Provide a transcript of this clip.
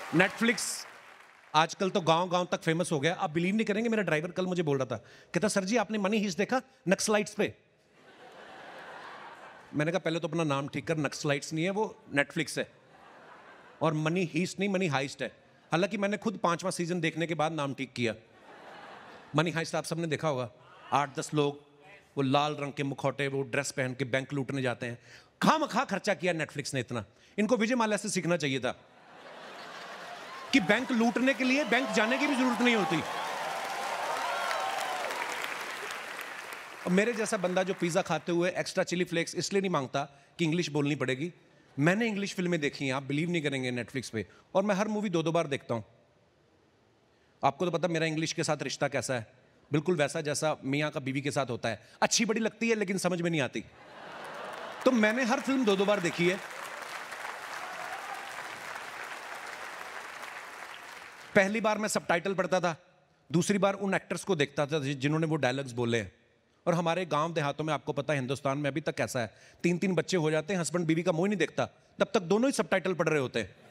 Netflix आजकल तो गांव गांव तक फेमस हो गया। आप बिलीव नहीं करेंगे, मेरा ड्राइवर कल मुझे बोल रहा था, कहता सर जी आपने मनी हीस्ट देखा नक्सलाइट्स पे? मैंने कहा पहले तो अपना नाम ठीक कर, नक्सलाइट्स नहीं है वो, नेटफ्लिक्स है। और मनी हीस्ट नहीं, मनी हाइस्ट है। हालांकि मैंने खुद 5वां सीजन देखने के बाद नाम ठीक किया। मनी हाइस्ट आप सबने देखा होगा, 8-10 लोग वो लाल रंग के मुखौटे, वो ड्रेस पहन के बैंक लूटने जाते हैं। खामखा खर्चा किया नेटफ्लिक्स ने इतना। इनको विजय माल्या से सीखना चाहिए था कि बैंक लूटने के लिए बैंक जाने की भी जरूरत नहीं होती। और मेरे जैसा बंदा जो पिज्जा खाते हुए एक्स्ट्रा चिली फ्लेक्स इसलिए नहीं मांगता कि इंग्लिश बोलनी पड़ेगी। मैंने इंग्लिश फिल्में देखी हैं, आप बिलीव नहीं करेंगे, नेटफ्लिक्स पे। और मैं हर मूवी 2-2 बार देखता हूं। आपको तो पता मेरा इंग्लिश के साथ रिश्ता कैसा है, बिल्कुल वैसा जैसा मियां का बीवी के साथ होता है। अच्छी बड़ी लगती है लेकिन समझ में नहीं आती। तो मैंने हर फिल्म 2-2 बार देखी है। पहली बार मैं सबटाइटल पढ़ता था, दूसरी बार उन एक्टर्स को देखता था जिन्होंने वो डायलॉग्स बोले हैं। और हमारे गांव देहातों में आपको पता है हिंदुस्तान में अभी तक ऐसा है, 3-3 बच्चे हो जाते हैं, हस्बैंड बीवी का मुंह ही नहीं देखता, तब तक दोनों ही सबटाइटल पढ़ रहे होते हैं।